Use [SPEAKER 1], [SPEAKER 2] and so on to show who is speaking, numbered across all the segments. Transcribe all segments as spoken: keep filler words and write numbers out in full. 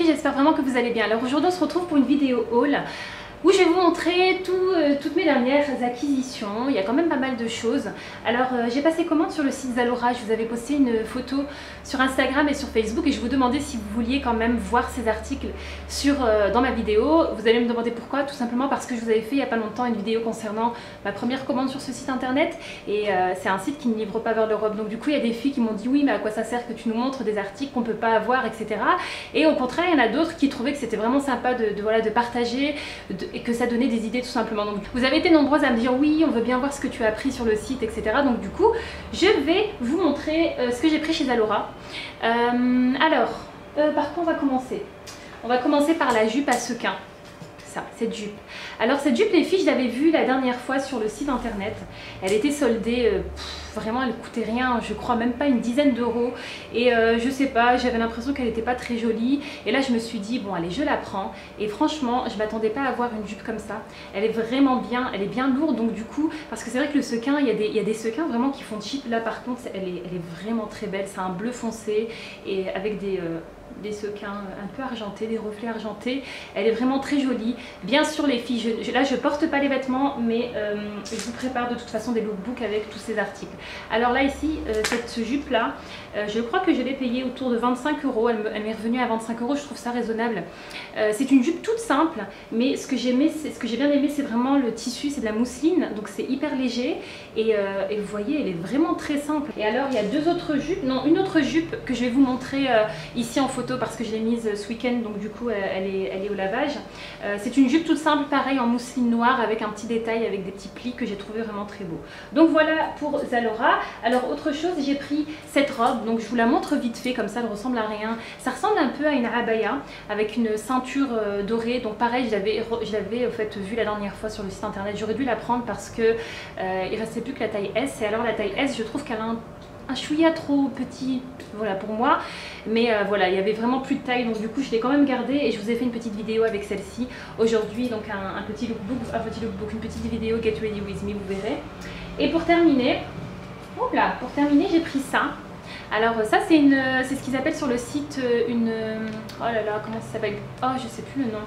[SPEAKER 1] filles, j'espère vraiment que vous allez bien. Alors aujourd'hui on se retrouve pour une vidéo haul où je vais vous montrer tout, euh, toutes mes dernières acquisitions. Il y a quand même pas mal de choses. Alors euh, j'ai passé commande sur le site Zalora. Je vous avais posté une photo sur Instagram et sur Facebook et je vous demandais si vous vouliez quand même voir ces articles sur, euh, dans ma vidéo. Vous allez me demander pourquoi. Tout simplement parce que je vous avais fait il n'y a pas longtemps une vidéo concernant ma première commande sur ce site internet et euh, c'est un site qui ne livre pas vers l'Europe. Donc du coup il y a des filles qui m'ont dit oui mais à quoi ça sert que tu nous montres des articles qu'on ne peut pas avoir, et cetera. Et au contraire il y en a d'autres qui trouvaient que c'était vraiment sympa de, de, voilà, de partager de, et que ça donnait des idées tout simplement. Donc vous avez été nombreuses à me dire oui on veut bien voir ce que tu as pris sur le site, et cetera. Donc du coup je vais vous montrer euh, ce que j'ai pris chez Zalora. Euh, alors euh, par contre on va commencer. On va commencer par la jupe à sequins. Ça, cette jupe. Alors cette jupe les filles je l'avais vue la dernière fois sur le site internet. Elle était soldée, euh, pff, vraiment elle coûtait rien, je crois même pas une dizaine d'euros. Et euh, je sais pas, j'avais l'impression qu'elle était pas très jolie. Et là je me suis dit bon allez je la prends. Et franchement je m'attendais pas à avoir une jupe comme ça. Elle est vraiment bien, elle est bien lourde donc du coup, parce que c'est vrai que le sequin, il y a des, il y a des sequins vraiment qui font cheap. Là par contre elle est, elle est vraiment très belle, c'est un bleu foncé et avec des... Euh, des sequins un peu argentés, des reflets argentés. Elle est vraiment très jolie. Bien sûr les filles, je, je, là je porte pas les vêtements mais euh, je vous prépare de toute façon des lookbooks avec tous ces articles. Alors là ici, euh, cette jupe là, euh, je crois que je l'ai payée autour de vingt-cinq euros. Elle, elle m'est revenue à vingt-cinq euros, je trouve ça raisonnable. Euh, c'est une jupe toute simple mais ce que j'ai bien aimé c'est vraiment le tissu, c'est de la mousseline donc c'est hyper léger et, euh, et vous voyez elle est vraiment très simple. Et alors il y a deux autres jupes, non une autre jupe que je vais vous montrer euh, ici en photo parce que je l'ai mise ce week-end donc du coup elle est, elle est au lavage. Euh, c'est une jupe toute simple pareil en mousseline noire avec un petit détail avec des petits plis que j'ai trouvé vraiment très beau. Donc voilà pour Zalora. Alors autre chose, j'ai pris cette robe donc je vous la montre vite fait comme ça, elle ressemble à rien. Ça ressemble un peu à une abaya avec une ceinture euh, dorée donc pareil je l'avais en fait vue la dernière fois sur le site internet. J'aurais dû la prendre parce que euh, il restait plus que la taille S et alors la taille S je trouve qu'elle a un un chouïa trop petit voilà pour moi mais euh, voilà il y avait vraiment plus de taille donc du coup je l'ai quand même gardée et je vous ai fait une petite vidéo avec celle-ci aujourd'hui donc un, un petit lookbook un petit lookbook une petite vidéo get ready with me, vous verrez. Et pour terminer hop là, pour terminer j'ai pris ça. Alors ça c'est une c'est ce qu'ils appellent sur le site une oh là là comment ça s'appelle, oh je sais plus le nom,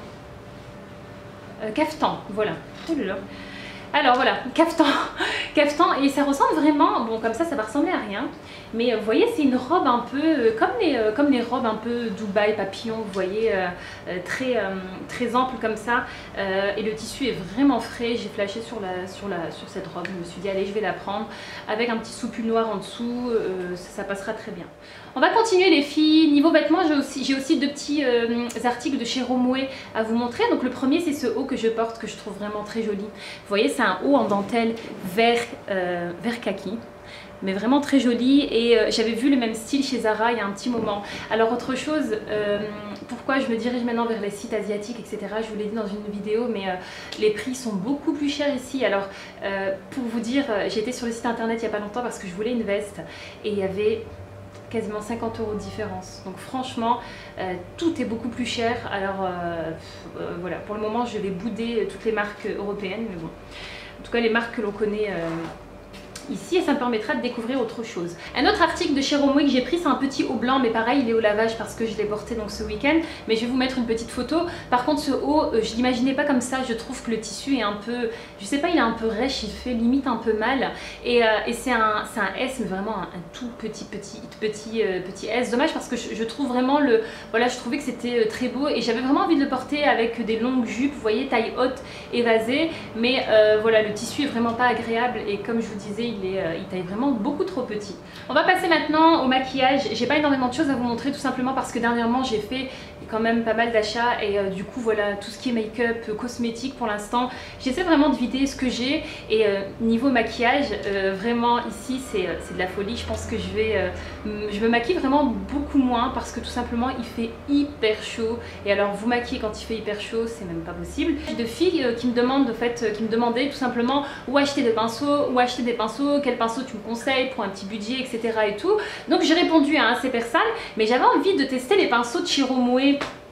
[SPEAKER 1] euh, caftan, voilà. Oh là là. Alors voilà, caftan, caftan et ça ressemble vraiment, bon comme ça ça va ressembler à rien, mais vous voyez c'est une robe un peu euh, comme, les, euh, comme les robes un peu Dubaï papillon, vous voyez, euh, euh, très, euh, très ample comme ça euh, et le tissu est vraiment frais. J'ai flashé sur, la, sur, la, sur cette robe, je me suis dit allez je vais la prendre avec un petit soupul noir en dessous, euh, ça, ça passera très bien. On va continuer les filles. Niveau vêtements j'ai aussi, j'ai aussi deux petits euh, articles de chez Romwe à vous montrer. Donc le premier c'est ce haut que je porte que je trouve vraiment très joli, vous voyez c'est un haut en dentelle vert, euh, vert kaki mais vraiment très joli et euh, j'avais vu le même style chez Zara il y a un petit moment. Alors autre chose, euh, pourquoi je me dirige maintenant vers les sites asiatiques, et cetera. Je vous l'ai dit dans une vidéo mais euh, les prix sont beaucoup plus chers ici. Alors euh, pour vous dire, j'ai été sur le site internet il n'y a pas longtemps parce que je voulais une veste et il y avait quasiment cinquante euros de différence. Donc franchement, euh, tout est beaucoup plus cher. Alors euh, euh, voilà, pour le moment je vais bouder toutes les marques européennes, mais bon. En tout cas les marques que l'on connaît euh, ici et ça me permettra de découvrir autre chose. Un autre article de chez Romwe que j'ai pris, c'est un petit haut blanc mais pareil il est au lavage parce que je l'ai porté donc ce week-end, mais je vais vous mettre une petite photo. Par contre ce haut euh, je l'imaginais pas comme ça, je trouve que le tissu est un peu, je sais pas, il est un peu rêche, il fait limite un peu mal et, euh, et c'est un, un S mais vraiment un, un tout petit petit petit euh, petit S. Dommage parce que je, je trouve vraiment le, voilà je trouvais que c'était euh, très beau et j'avais vraiment envie de le porter avec des longues jupes, vous voyez taille haute évasée, mais euh, voilà le tissu est vraiment pas agréable et comme je vous disais il est, euh, il taille vraiment beaucoup trop petit. On va passer maintenant au maquillage. J'ai pas énormément de choses à vous montrer tout simplement parce que dernièrement j'ai fait quand même pas mal d'achats et euh, du coup voilà tout ce qui est make-up, euh, cosmétique pour l'instant j'essaie vraiment de vider ce que j'ai et euh, niveau maquillage euh, vraiment ici c'est euh, de la folie. Je pense que je vais euh, je me maquille vraiment beaucoup moins parce que tout simplement il fait hyper chaud et alors vous maquiller quand il fait hyper chaud c'est même pas possible. J'ai de filles euh, qui me demandent en fait euh, qui me demandaient tout simplement où acheter des pinceaux, où acheter des pinceaux, quel pinceau tu me conseilles pour un petit budget, etc et tout. Donc j'ai répondu à hein, ces personnes mais j'avais envie de tester les pinceaux de chez Romwe.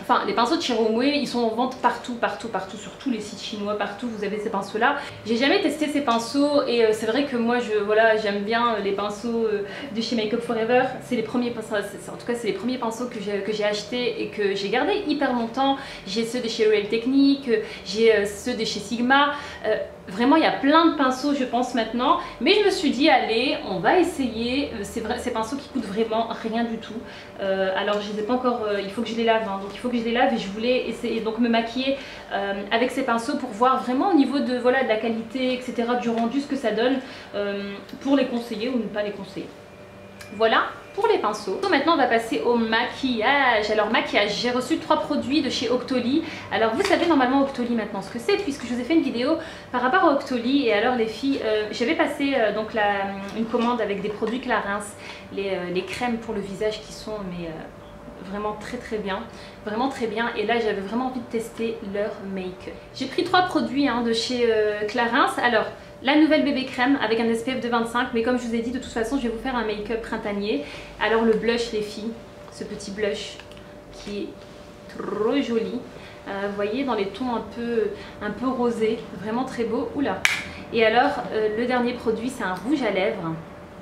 [SPEAKER 1] enfin les pinceaux de Chiromue, ils sont en vente partout, partout, partout, sur tous les sites chinois, partout vous avez ces pinceaux là. J'ai jamais testé ces pinceaux et euh, c'est vrai que moi je voilà j'aime bien les pinceaux euh, de chez Make Up For Ever. C'est les premiers pinceaux, en tout cas c'est les premiers pinceaux que j'ai que j'ai acheté et que j'ai gardé hyper longtemps. J'ai ceux de chez Real Technique, j'ai euh, ceux de chez Sigma. Euh, Vraiment, il y a plein de pinceaux, je pense, maintenant. Mais je me suis dit, allez, on va essayer. C'est vrai, ces pinceaux qui coûtent vraiment rien du tout. Euh, alors, je les ai pas encore... Euh, il faut que je les lave. Hein, donc, il faut que je les lave. Et je voulais essayer donc me maquiller euh, avec ces pinceaux pour voir vraiment au niveau de, voilà, de la qualité, et cetera, du rendu, ce que ça donne euh, pour les conseiller ou ne pas les conseiller. Voilà pour les pinceaux. Maintenant on va passer au maquillage. Alors maquillage, j'ai reçu trois produits de chez Octoly. Alors vous savez normalement Octoly maintenant ce que c'est puisque je vous ai fait une vidéo par rapport à Octoly. Et alors les filles, euh, j'avais passé euh, donc la, une commande avec des produits Clarins, les, euh, les crèmes pour le visage qui sont mais euh, vraiment très très bien, vraiment très bien. Et là j'avais vraiment envie de tester leur make-up. J'ai pris trois produits hein, de chez euh, Clarins. Alors la nouvelle bébé crème avec un S P F de vingt-cinq, mais comme je vous ai dit de toute façon je vais vous faire un make-up printanier. Alors le blush les filles, ce petit blush qui est trop joli, euh, vous voyez dans les tons un peu, un peu rosés, vraiment très beau. Oula. Et alors euh, le dernier produit c'est un rouge à lèvres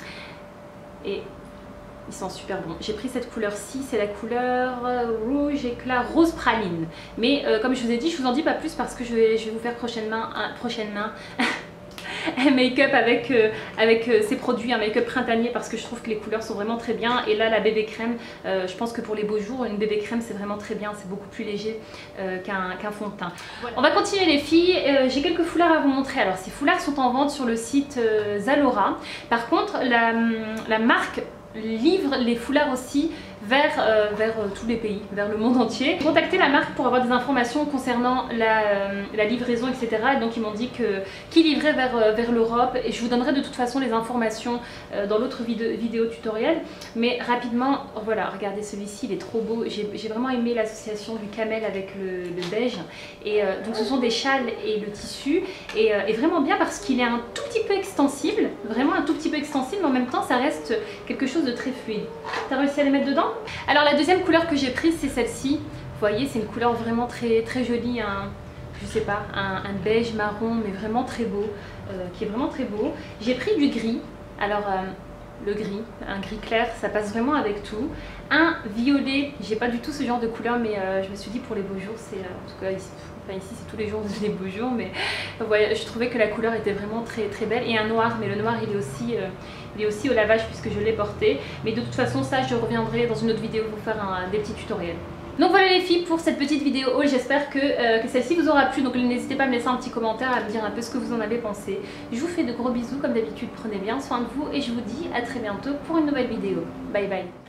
[SPEAKER 1] et ils sont super bons. J'ai pris cette couleur-ci, c'est la couleur rouge éclat rose praline. Mais euh, comme je vous ai dit, je vous en dis pas plus parce que je vais, je vais vous faire prochainement un, prochainement un make-up avec, euh, avec euh, ces produits, un make-up printanier parce que je trouve que les couleurs sont vraiment très bien. Et là la bébé crème, euh, je pense que pour les beaux jours, une bébé crème c'est vraiment très bien, c'est beaucoup plus léger euh, qu'un qu'un fond de teint. Voilà. On va continuer les filles, euh, j'ai quelques foulards à vous montrer. Alors ces foulards sont en vente sur le site euh, Zalora. Par contre la, la marque livre les foulards aussi vers, euh, vers euh, tous les pays, vers le monde entier. J'ai contacté la marque pour avoir des informations concernant la, euh, la livraison, et cetera. Et donc ils m'ont dit que qu'ils livraient vers, euh, vers l'Europe et je vous donnerai de toute façon les informations euh, dans l'autre vidéo, vidéo tutoriel. Mais rapidement, voilà, regardez celui-ci, il est trop beau. J'ai vraiment aimé l'association du camel avec le, le beige. Et euh, donc ce sont des châles et le tissu et, euh, et vraiment bien parce qu'il est un tout petit peu extensible, vraiment un tout petit peu extensible, mais en même temps ça reste quelque chose de très fluide. T'as réussi à les mettre dedans? Alors la deuxième couleur que j'ai prise c'est celle-ci. Vous voyez c'est une couleur vraiment très très jolie, un, je sais pas, un, un beige marron mais vraiment très beau, euh, qui est vraiment très beau. J'ai pris du gris. Alors euh, le gris, un gris clair, ça passe vraiment avec tout. Un violet, j'ai pas du tout ce genre de couleur mais euh, je me suis dit pour les beaux jours, c'est euh, en tout cas ici, enfin ici c'est tous les jours des beaux jours, mais euh, ouais, je trouvais que la couleur était vraiment très très belle. Et un noir, mais le noir il est aussi, euh, il est aussi au lavage puisque je l'ai porté. Mais de toute façon ça je reviendrai dans une autre vidéo vous faire un, des petits tutoriels. Donc voilà les filles pour cette petite vidéo haul, j'espère que, euh, que celle-ci vous aura plu. Donc n'hésitez pas à me laisser un petit commentaire, à me dire un peu ce que vous en avez pensé. Je vous fais de gros bisous comme d'habitude, prenez bien soin de vous et je vous dis à très bientôt pour une nouvelle vidéo. Bye bye.